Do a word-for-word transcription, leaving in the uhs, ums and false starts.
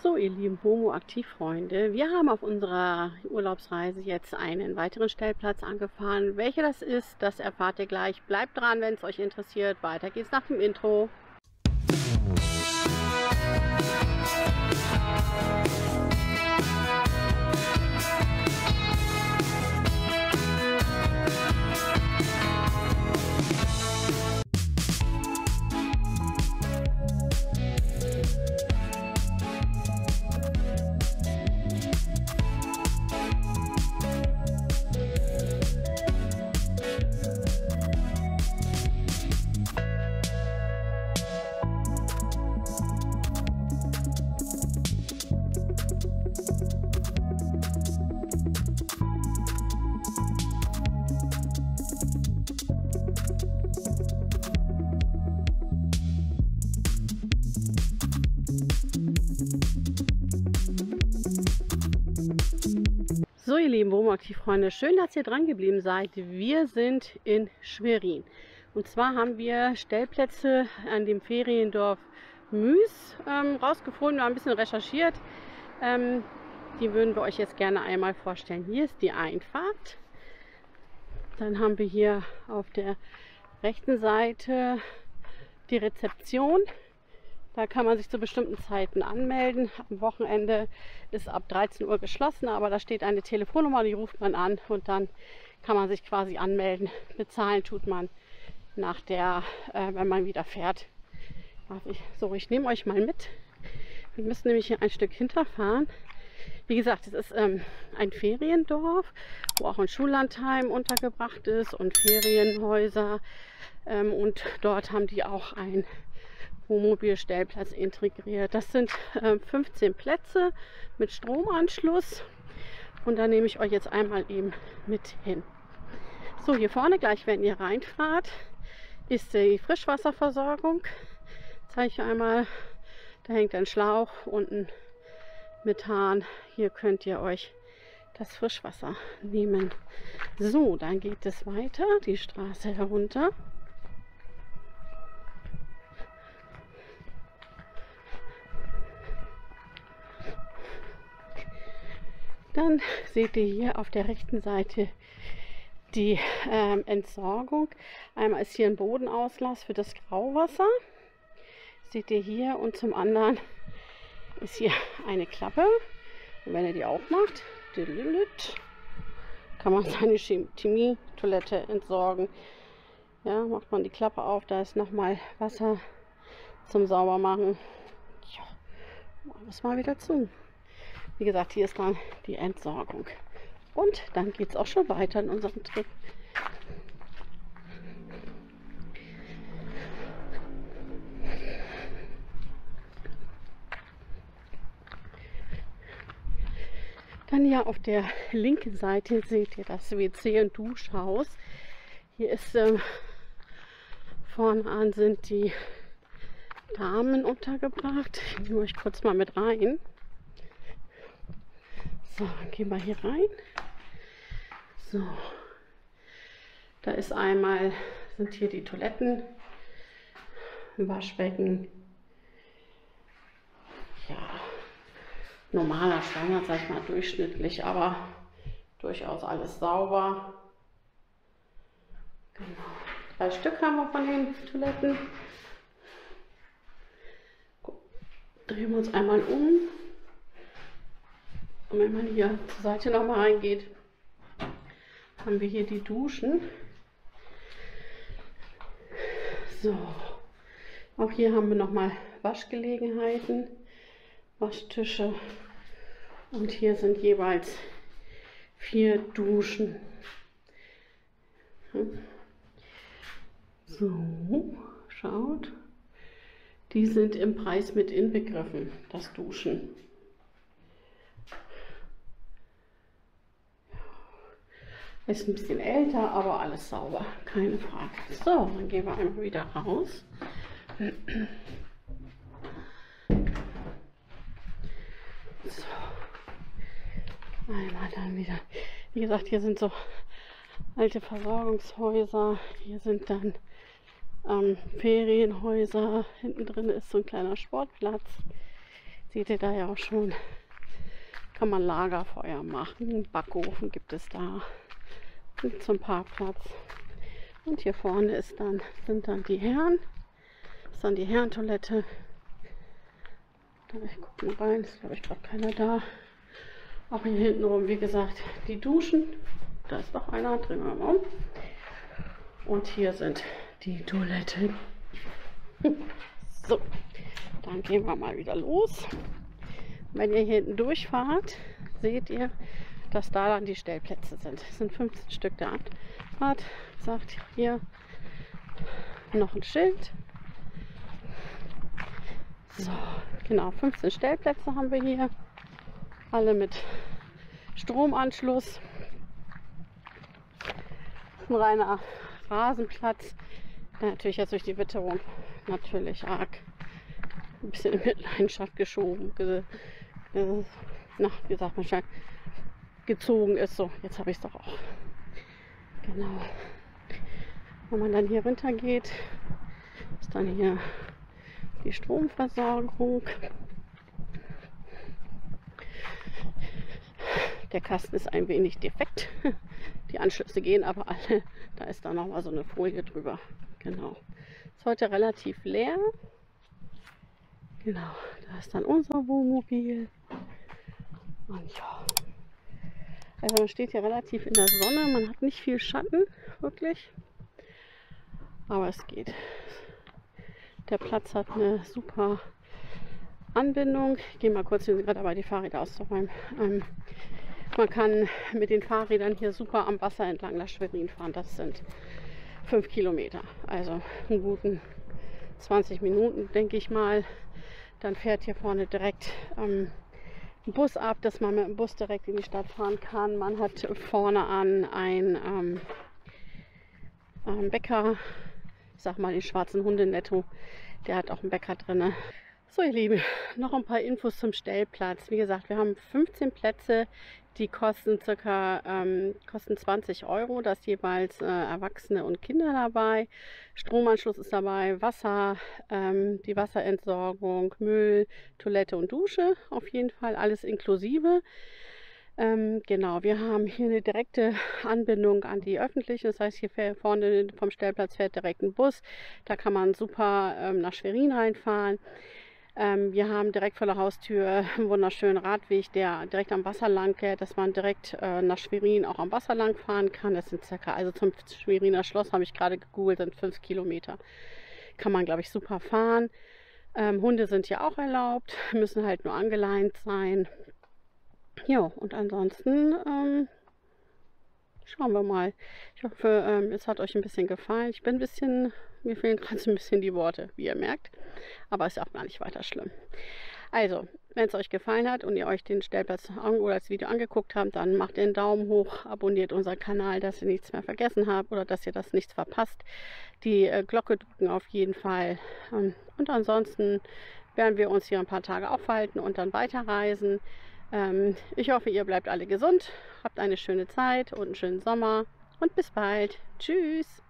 So, ihr lieben Homo-Aktiv-Freunde, wir haben auf unserer Urlaubsreise jetzt einen weiteren Stellplatz angefahren. Welcher das ist, das erfahrt ihr gleich. Bleibt dran, wenn es euch interessiert. Weiter geht's nach dem Intro. So, ihr lieben Homo-Aktiv-Freunde, schön, dass ihr dran geblieben seid. Wir sind in Schwerin. Und zwar haben wir Stellplätze an dem Feriendorf Müs ähm, rausgefunden. Wir haben ein bisschen recherchiert. Ähm, die würden wir euch jetzt gerne einmal vorstellen. Hier ist die Einfahrt. Dann haben wir hier auf der rechten Seite die Rezeption. Da kann man sich zu bestimmten Zeiten anmelden. Am Wochenende ist ab dreizehn Uhr geschlossen, aber da steht eine Telefonnummer, die ruft man an und dann kann man sich quasi anmelden. Bezahlen tut man nach der, äh, wenn man wieder fährt. So, ich nehme euch mal mit. Wir müssen nämlich hier ein Stück hinterfahren. Wie gesagt, es ist ähm, ein Feriendorf, wo auch ein Schullandheim untergebracht ist und Ferienhäuser. Ähm, und dort haben die auch ein Wohnmobilstellplatz integriert. Das sind äh, fünfzehn Plätze mit Stromanschluss und da nehme ich euch jetzt einmal eben mit hin. So, hier vorne gleich, wenn ihr reinfahrt, ist die Frischwasserversorgung. Zeige ich einmal, da hängt ein Schlauch unten mit Hahn. Hier könnt ihr euch das Frischwasser nehmen. So, dann geht es weiter, die Straße herunter. Dann seht ihr hier auf der rechten Seite die ähm, Entsorgung. Einmal ist hier ein Bodenauslass für das Grauwasser. Seht ihr hier. Und zum anderen ist hier eine Klappe. Und wenn ihr die aufmacht, kann man seine Chemie-Toilette entsorgen. Ja, macht man die Klappe auf, da ist nochmal Wasser zum Saubermachen. Ja, machen wir es mal wieder zu. Wie gesagt, hier ist dann die Entsorgung. Und dann geht es auch schon weiter in unserem Trip. Dann ja auf der linken Seite seht ihr das W C und Duschhaus. Hier ist ähm, vorne an sind die Damen untergebracht. Ich nehme euch kurz mal mit rein. So, dann gehen wir hier rein. So, da ist einmal, sind hier die Toiletten, Waschbecken, ja, normaler Standard, sag ich mal, durchschnittlich, aber durchaus alles sauber. Genau. Drei Stück haben wir von den Toiletten. Drehen wir uns einmal um. Und wenn man hier zur Seite noch mal reingeht, haben wir hier die Duschen. So, auch hier haben wir noch mal Waschgelegenheiten, Waschtische und hier sind jeweils vier Duschen. So, schaut, die sind im Preis mit inbegriffen, das Duschen. Ist ein bisschen älter, aber alles sauber, keine Frage. So, dann gehen wir einmal wieder raus. So. Einmal dann wieder. Wie gesagt, hier sind so alte Versorgungshäuser. Hier sind dann ähm, Ferienhäuser. Hinten drin ist so ein kleiner Sportplatz. Seht ihr da ja auch schon. Kann man Lagerfeuer machen. Backofen gibt es da. Und zum Parkplatz. Und hier vorne ist dann, sind dann die Herren. Das ist dann die Herrentoilette. Ich gucke mal rein, ist glaube ich gerade keiner da. Auch hier hinten rum, wie gesagt, die Duschen. Da ist noch einer, drehen wir mal um. Und hier sind die Toiletten. So, dann gehen wir mal wieder los. Wenn ihr hier hinten durchfahrt, seht ihr, dass da dann die Stellplätze sind. Es sind fünfzehn Stück der Anfahrt. Sagt hier noch ein Schild. So, genau, fünfzehn Stellplätze haben wir hier. Alle mit Stromanschluss. Ein reiner Rasenplatz. Ja, natürlich jetzt durch die Witterung natürlich arg ein bisschen in Mitleidenschaft geschoben. Ge, ge, na, wie sagt man schon, gezogen ist. So, jetzt habe ich es doch auch. Genau. Wenn man dann hier runter geht, ist dann hier die Stromversorgung. Der Kasten ist ein wenig defekt. Die Anschlüsse gehen aber alle. Da ist dann noch mal so eine Folie drüber. Genau. Ist heute relativ leer. Genau, da ist dann unser Wohnmobil. Und ja. Also man steht hier relativ in der Sonne. Man hat nicht viel Schatten, wirklich. Aber es geht. Der Platz hat eine super Anbindung. Ich gehe mal kurz, wir sind gerade dabei, die Fahrräder auszuräumen. Ähm, man kann mit den Fahrrädern hier super am Wasser entlang nach Schwerin fahren. Das sind fünf Kilometer. Also einen guten zwanzig Minuten, denke ich mal. Dann fährt hier vorne direkt ähm, ein Bus ab, dass man mit dem Bus direkt in die Stadt fahren kann. Man hat vorne an ein ähm, ähm, Bäcker, ich sag mal den schwarzen Hundenetto, der hat auch einen Bäcker drin. So ihr Lieben, noch ein paar Infos zum Stellplatz. Wie gesagt, wir haben fünfzehn Plätze, die kosten circa ähm, kosten zwanzig Euro. Da ist jeweils äh, Erwachsene und Kinder dabei. Stromanschluss ist dabei, Wasser, ähm, die Wasserentsorgung, Müll, Toilette und Dusche. Auf jeden Fall alles inklusive. Ähm, genau, wir haben hier eine direkte Anbindung an die öffentliche. Das heißt, hier vorne vom Stellplatz fährt direkt ein Bus. Da kann man super ähm, nach Schwerin reinfahren. Ähm, wir haben direkt vor der Haustür einen wunderschönen Radweg, der direkt am Wasser lang geht, dass man direkt äh, nach Schwerin auch am Wasser lang fahren kann. Das sind circa, also zum Schweriner Schloss habe ich gerade gegoogelt, sind fünf Kilometer. Kann man, glaube ich, super fahren. Ähm, Hunde sind hier auch erlaubt, müssen halt nur angeleint sein. Ja, und ansonsten ähm, schauen wir mal. Ich hoffe, ähm, es hat euch ein bisschen gefallen. Ich bin ein bisschen, mir fehlen gerade so ein bisschen die Worte, wie ihr merkt. Aber ist auch gar nicht weiter schlimm. Also, wenn es euch gefallen hat und ihr euch den Stellplatz oder das Video angeguckt habt, dann macht den Daumen hoch, abonniert unseren Kanal, dass ihr nichts mehr vergessen habt oder dass ihr das nichts verpasst. Die äh, Glocke drücken auf jeden Fall. Ähm, und ansonsten werden wir uns hier ein paar Tage aufhalten und dann weiterreisen. Ähm, ich hoffe, ihr bleibt alle gesund, habt eine schöne Zeit und einen schönen Sommer und bis bald. Tschüss!